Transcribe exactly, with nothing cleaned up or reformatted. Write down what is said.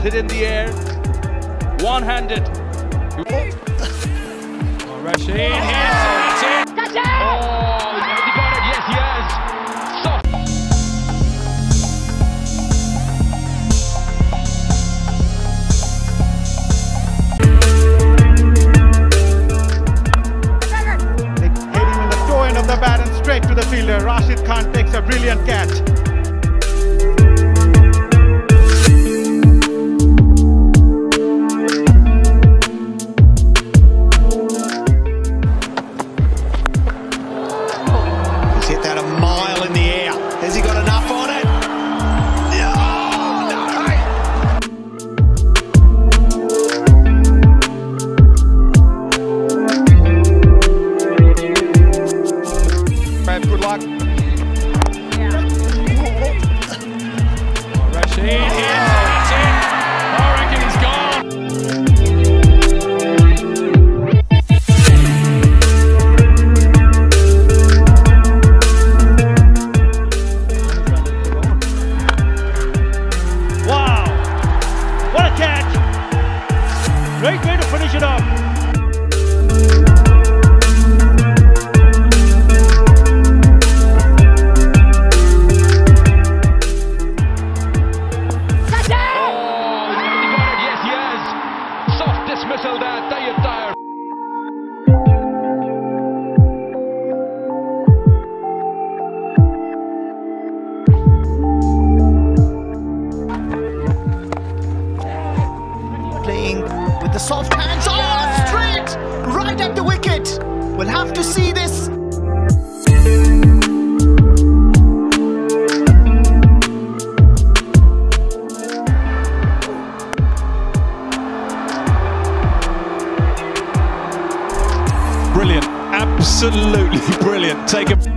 hit in the air, one-handed. Oh, Rashid hits it. Oh, he got it. Yes, he has. Soft. Hitting with the toe end of the bat and straight to the fielder. Rashid Khan takes a brilliant catch. Hit that a mile in the air. Has he got enough on it? No! Brad, good luck. Yeah. Oh, Rashid hits it. That's it. I reckon he's gone. What a catch! Great way to finish it off. Oh, he got it. Yes, he has. Soft dismissal there. Tired, tired. Playing with the soft hands. Oh, straight! Right at the wicket. We'll have to see this. Brilliant, absolutely brilliant. Take a